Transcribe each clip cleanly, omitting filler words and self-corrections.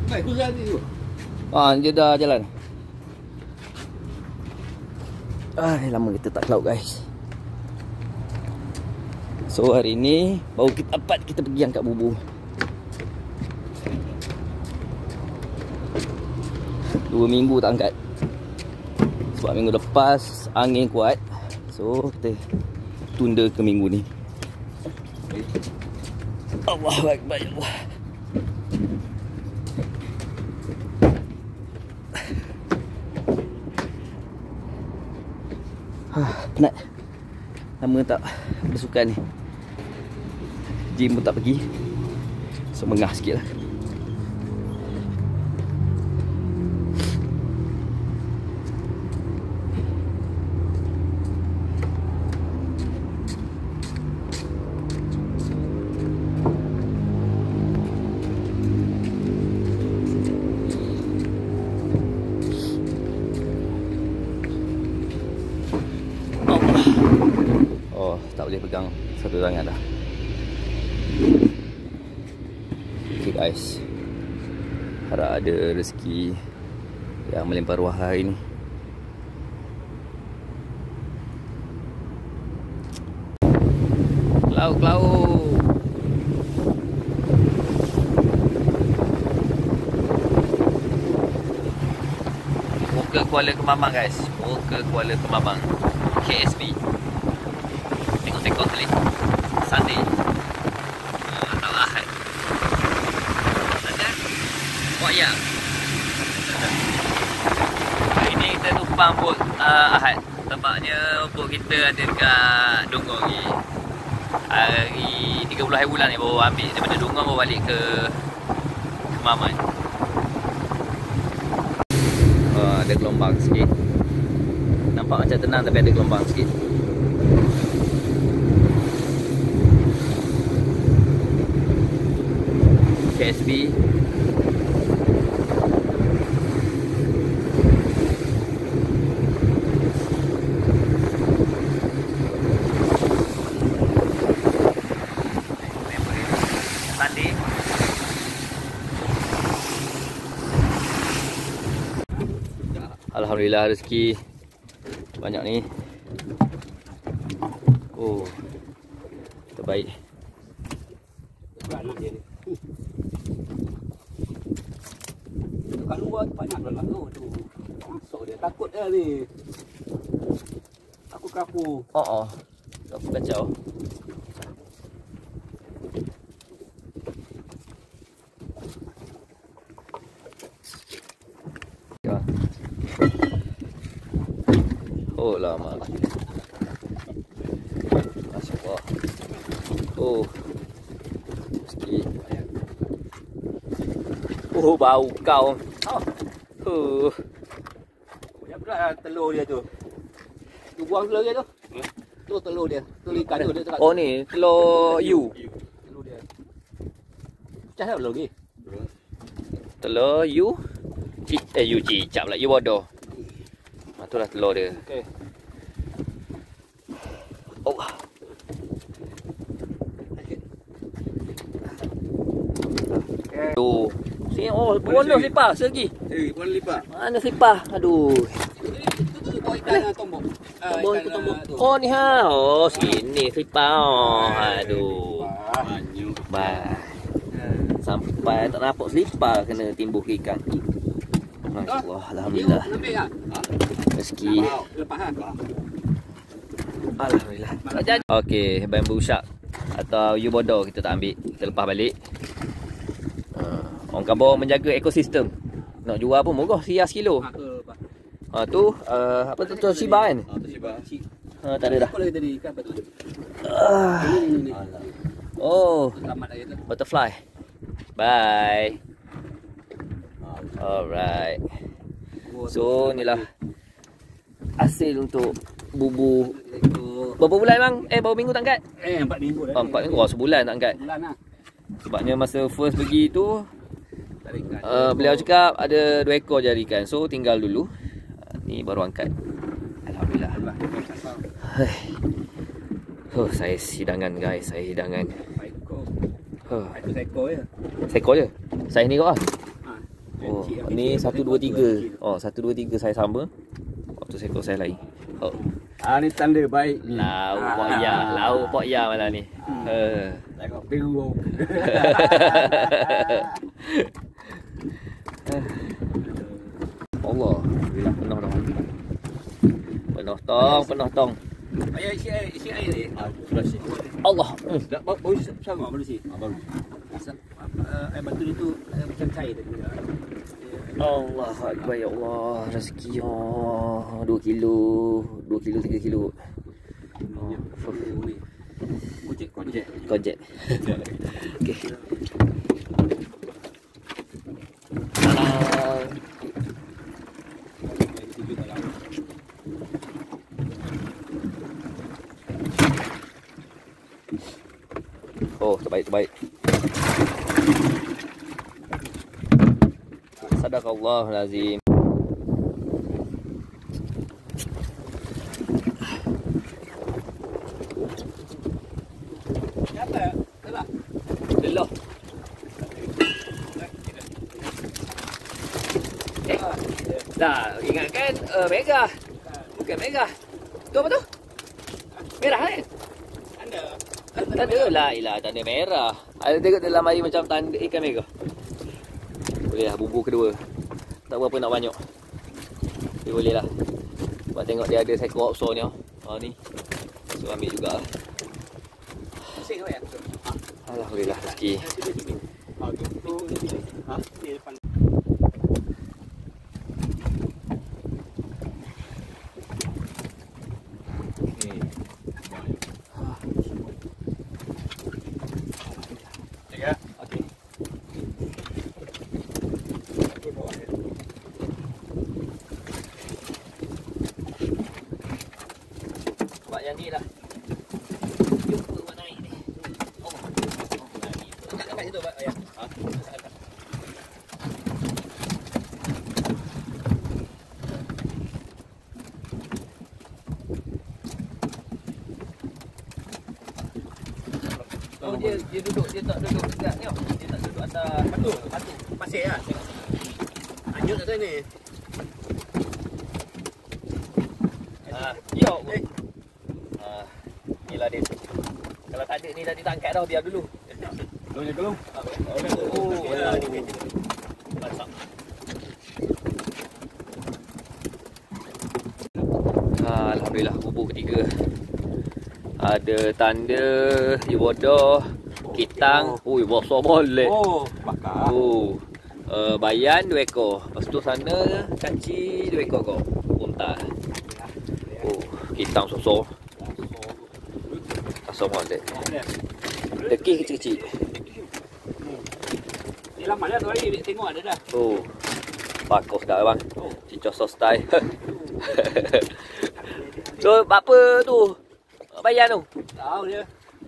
Baik, aku tadi tu. Dia dah jalan. Lama kita tak ke laut guys. So hari ni baru kita dapat kita pergi angkat bubu. 2 minggu tak angkat. Sebab minggu lepas angin kuat. So kita tunda ke minggu ni. Allahu Akbar, ya Allah. Penat. Lama tak bersukan ni. Gym pun tak pergi. So mengah sikit lah. Tak boleh pegang satu tangan dah. Okay guys, harap ada rezeki yang melimpah ruah hari ni. Laut. Muka Kuala Kemamang guys. Muka Kuala Kemamang, KSB. Tengok kali Sunday atau Ahad. Ada? Oh ya. Hari ni kita tumpang bot Ahad. Tempatnya bot kita ada dekat Dongor ni. Hari 30 hari bulan ni baru ambil daripada Dongor baru balik ke Kemaman. Ada gelombang sikit. Nampak macam tenang tapi ada gelombang sikit. KSB. Sunday. Alhamdulillah rezeki banyak ni. Oh, terbaik. Kat luar tu banyak dalam tu. Masuk dia takut dia ni. Aku kapu. Aku kacau. Oh lama. Masya-Allah. Oh. Sikit. Oh bau kau. Banyak pula telur dia tu. Tu buang telur dia tu. Tu telur dia. Telur ikan tu dia. Oh ni telur U. Telur dia. Pecah dah belum lagi? Telur U. U cicak pula. U bodoh. Itulah telur dia. Okey. Oh. Aduh. Sini berwarna selipar lagi. Warna lipat. Mana selipar? Aduh. Itu bawa ikan tombok. Tombok. Oh ni ha. Oh sini selipar. Aduh. Bye. Sampai tak nampak selipar kena timbul ke ikan. Masya-Allah, alhamdulillah. Rezeki. Alhamdulillah. Okey, bamboo shark atau U bodoh kita tak ambil. Kita lepas balik. Orang Kabur menjaga ekosistem. Nak jual pun murah, $100 kilo. Tu apa tu Shiba kan? Shiba. Tak ada dah. Apa lagi tadi ikan apa tu? Oh, Selamat lagi tu. butterfly. Bye. Alright. So inilah hasil untuk bubu. Berapa bulan bang? Berapa minggu tak angkat? 4 minggu dah. 4 minggu. Sebulan tak angkat. Bulan lah. Sebabnya masa first pergi tu beliau cakap ada 2 ekor je ikan. So tinggal dulu. Ni baru angkat. Alhamdulillah. Saya hidangan guys. Saya hidangan. Itu seekor je. Seekor je. Saya ni kau lah. Oh, ni 1 2 3. Oh, 1 2 3 saya sama. Waktu seekor saya lain. Oh. Ni tanda baik ni. Lau pok ya malam ni. Tengok biru. Allah, alhamdulillah penuh dah. Penuh tong. Ayah isi air ni. Sudah isi. Allah. Dah baru sama baru isi. Baru. Air batu ni tu macam cair tadi. Allah Akbar ya Allah, rezeki ya. 2 kilo, 3 kilo. Kojek. Okey. Oh, terbaik. Sadaqallahul azim. Apa? Telah. Lelah. Dah, ingatkan Mega. Bukan Mega. Tu apa tu? Merah kan? Tanda lah, tanda merah. Ada tengok dalam air macam tanda ikan Mega. Boleh lah bumbu kedua. Tak berapa nak banyak. Tapi boleh lah. Sebab tengok dia ada seekor offshore ni. Ni. So ambil juga lah. Alhamdulillah rezeki. Buat yang ni lah. Jumpa buat naik ni. Oh. Kat situ buat ayah. Oh dia duduk, dia tak duduk dekat ni. Dia tak duduk atas batu pasir lah. Hanyut kat sana. Yo. Inilah dia. Kalau tak ada ni tadi tak angkat dah, biar dulu. Tolongnya kelong. Oh, ya ni. Masak. Alhamdulillah bubur ketiga. Ada tanda, iwadah, kitang. Ui, besar boleh. Oh, bakar. Oh. Bayan 2 ekor. Lepas tu sana kaci 2 ekor kau. Unta. Oh, kitang sosok. Asam boleh. Dekih kecil-kecil. Ni lama dah tu hari tengok ada dah. Oh. Bagus dah bang. Cicok sos style. So, apa tu? Bayan tu? Tahu dia.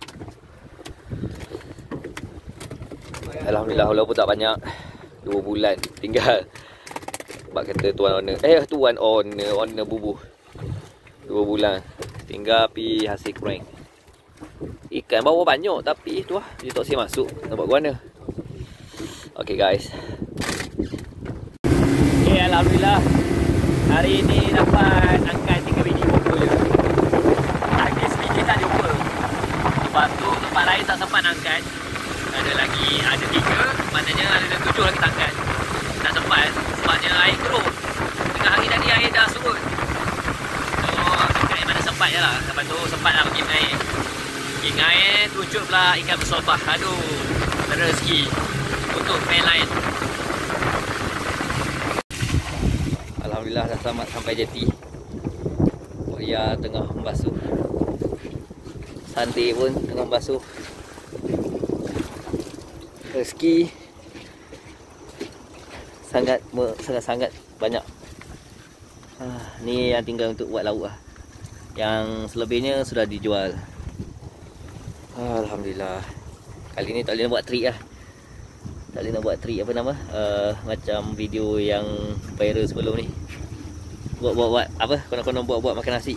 Alhamdulillah walaupun tak banyak. 2 bulan tinggal. Sebab kata tuan owner bubuh. 2 bulan tinggal pi hasil prank. Ikan bawa banyak tapi tu lah dia tak siap masuk. Nak buat mana? Okay guys. Okay, alhamdulillah. Hari ni dapat angkat 3 biji buku je. Lagi sedikit tak jumpa. Lepas tu tempat lain tak sempat angkat. Ada 3. Maknanya ada 7 lagi tak angkat. Tak sempat sebabnya air keruh. Tengah hari tadi air dah surut. So angkat mana sempat je lah. Lepas tu sempat lah pergi air. Pergi air tunjuk pula ikan bersobah. Aduh, ada rezeki untuk main lain. Alhamdulillah dah selamat sampai jeti. Buaya tengah membasuh. Santi pun tengah membasuh. Rezeki sangat banyak. Ni yang tinggal untuk buat lauk lah. Yang selebihnya sudah dijual. Alhamdulillah. Kali ni tak boleh nak buat trik lah. Tak boleh nak buat trik apa nama, macam video yang viral sebelum ni. Buat apa, konon-konon buat makan nasi.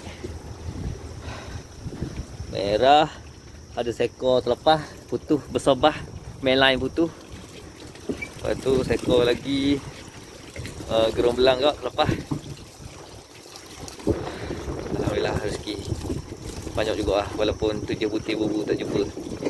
Merah. Ada seekor terlepas, putus bersobah. Main line putus. Lepas tu seekor lagi gerung belang kau lepas. Alhamdulillah rezeki banyak juga lah, walaupun 7 butir bubu tak jumpa.